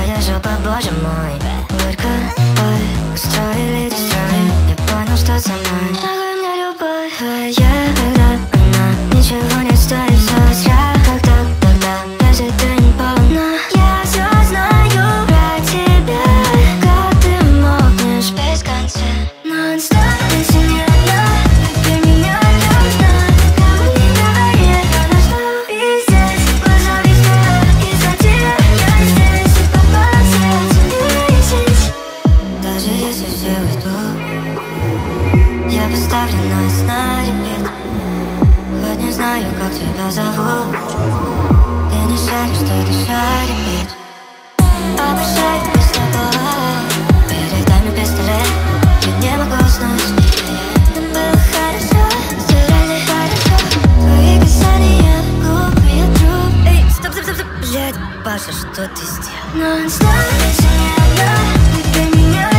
твоя жопа, боже мой. Горько, ой, устроили дестрой. Я понял, что со мной нахуй мне любовь твоя, когда она ничего не стоит, все зря. Как так тогда, если ты не полна? Я все знаю про тебя, как ты мокнешь без конца. Нон-стоп, если не одна, ты меня должна. Кого не говори, рано что пиздец. Позови снова из-за тебя я здесь. И попал сердце весить. Даже если все уйдут, я поставлю нас на репит. Хоть не знаю, как тебя зовут, ты не шаришь, что ты шарит. Обожаю без тобой. Передай мне пистолет, я не могу уснуть. Нам было хорошо, стирали хорошо. Твои касания, глупые труп. Эй, стоп, стоп, стоп, стоп. Блядь, Паша, что ты сделал? Нон-стоп, если не одна, ты для меня.